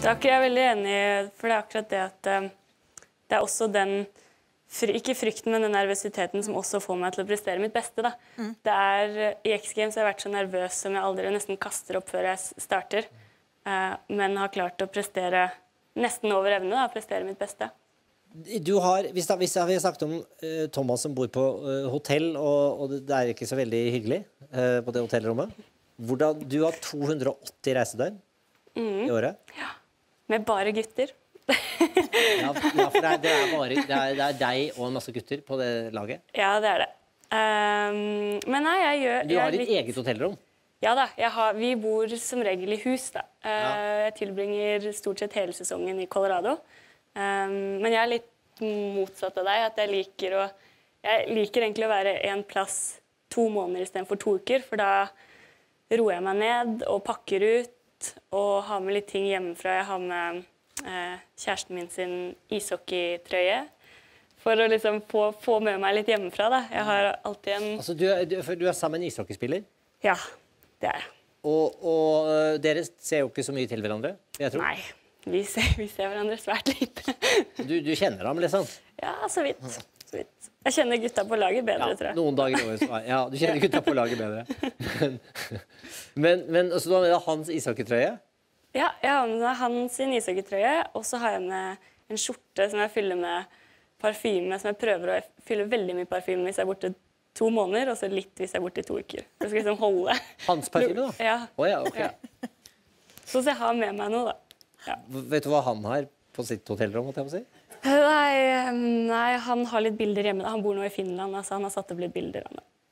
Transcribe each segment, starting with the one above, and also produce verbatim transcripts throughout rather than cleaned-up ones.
Det er ikke jeg veldig enig i, for det er akkurat det at um, det er også den, ikke frykten, men den nervøsiteten som også får meg til å prestere mitt beste. Da. Mm. Det er, I X Games har jeg vært så nervøs som jeg aldri nesten kaster opp før jeg starter, uh, men har klart å prestere nesten over evne, da, prestere mitt beste. Du har, hvis da, hvis da, vi har snakket om uh, Thomas som bor på uh, hotell, og, og det er ikke så veldig hyggelig uh, på det hotellrommet. Hvordan, du har to hundre og åtti reisedøgn mm. i året. Ja, med bare gutter. ja, ja, for det er, det, er bare, det, er, det er deg og en masse gutter på det laget. Ja, det er det. Um, men nei, jeg gjør... Du har jeg ditt litt... eget hotellrom? Ja da, jeg har, vi bor som regel i hus da. Uh, ja. Jeg tilbringer stort sett hele sesongen i Colorado. Um, men jeg er litt motsatt av deg, at jeg liker å... Jeg liker egentlig å være en plass to måneder i stedet for to uker, for da roer jeg meg ned og pakker ut og har med litt ting hjemmefra. Jeg har med eh, kjæresten min sin ishockeytrøye for å liksom få, få med meg litt hjemmefra. Da. Jeg har alltid en... Altså, du, er, du, du er sammen med en ishockeyspiller? Ja, det er jeg. Og, og uh, dere ser jo ikke så mye til hverandre, jeg tror? Nei, vi ser, vi ser hverandre svært lite. du, du kjenner ham, liksom? Ja, så vidt. Så vidt. Jeg kjenner gutta på laget bedre, ja, tror jeg. Noen dager over, så, ja, du kjenner gutta på laget bedre. Men, men, men altså, du har med deg hans ishockeytrøye? Ja, jeg har med hans ishockeytrøye, og så har jeg med en skjorte som jeg fyller med parfyme, som jeg prøver å fylle veldig mye parfyme hvis jeg er borte to måneder, og så litt hvis jeg er borte i to uker. Så skal liksom holde. Hans parfyme, da? Ja. Oh, ja, okay. Ja. Så jeg har med meg noe, da. Ja. Vet du hva han har på sitt hotellrom, måtte jeg må si? Nei, nei, han har litt bilder hjemme. Han bor nå i Finland, altså han har satt opp litt bilder.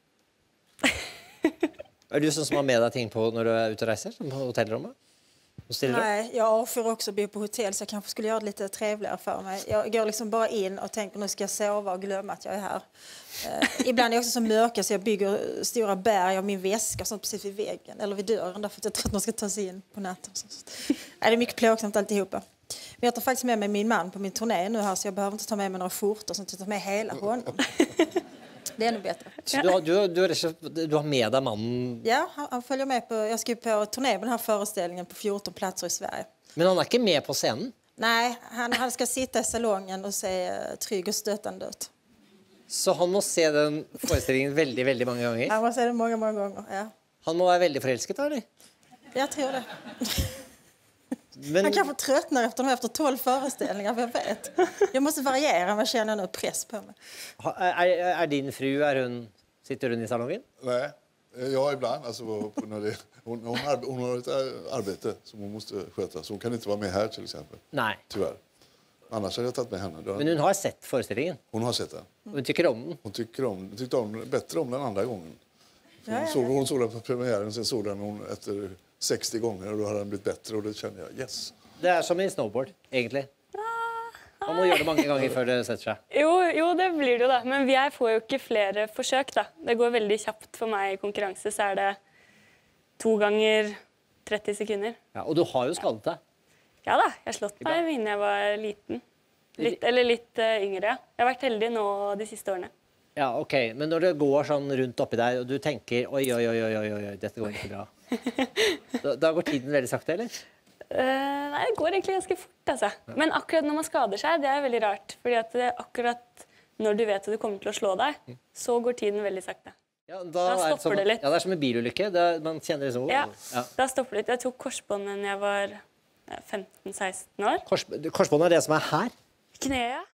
Er du sånn som har med deg ting på når du er ute og reiser, som på hotellrommet? Nej, jag avskyr också bo på hotell, så jag kanske skulle göra det lite trevligare för mig. Jag går liksom bara in och tänker nu ska jag sova och glömma att jag är här. Eh, ibland är jag också så mörka så jag bygger stora berg av min väska sånt precis vid väggen eller vid dörren därför att jag tror att man ska ta sig in på natten. Nej, det är mycket plågsamt alltihopa. Men jag tar faktiskt med mig min man på min turné nu här, så jag behöver inte ta med mig några skjortor, så jag tar med hela honom. Det är ännu bättre. Så du har, du, du, du har med dig mannen? Ja, han, han följer med på, jag ska på turné med den här föreställningen på fjorton platser i Sverige. Men han är inte med på scenen? Nej, han, han ska sitta i salongen och se uh, trygg och stöttande ut. Så han må se den föreställningen väldigt, väldigt många gånger? Han må se den många, många gånger, ja. Han må vara väldigt förälskad, eller? Jag tror det. Men... Han kanske tröttnar efter, efter tolv föreställningar, jag vet. Jag måste variera, men jag känner nu press på mig. Är, är din fru, är hon, sitter hon i salongen? Nej, jag ibland. Alltså, när det, hon, hon, har, hon har ett arbete som hon måste sköta, så hon kan inte vara med här till exempel. Nej. Tyvärr. Annars hade jag tagit med henne. Men hon har sett föreställningen? Hon har sett den. Hon tycker om den? Hon tycker om, hon tyckte om bättre om den andra gången. Hon, ja, ja. Såg, hon såg den på premiären, sen såg den hon efter sextio gånger och då hade den blivit bättre och det kände jag, yes. Det är som i snowboard, egentligen. Man må gjøre det mange ganger før det setter seg. Jo, jo, det blir det jo da. Men jeg får jo ikke flere forsøk da. Det går veldig kjapt for meg i konkurranse, så er det to ganger tretti sekunder. Ja, og du har jo skadet deg. Ja da, jeg har slått meg innen jeg var liten. Litt, eller litt uh, yngre, ja. Jeg har vært heldig nå de siste årene. Ja, ok. Men når det går sånn rundt oppi deg, og du tenker, oi, oi, oi, oi, oi, oi, dette går ikke bra. Da, da går tiden veldig sakte, eller? Uh, nei, det går egentlig ganske fort, altså. Men akkurat når man skader seg, det er veldig rart. Fordi at det, akkurat når du vet at du kommer til å slå deg, så går tiden veldig sakte. Ja, da, da stopper er det, som, det litt. Ja, det er som en bilulykke. Det, man kjenner det sånn. Ja, ja, da stopper det litt. Jeg tok korsbånd da jeg var femten seksten år. Kors, korsbånd er det som er her? Kneet.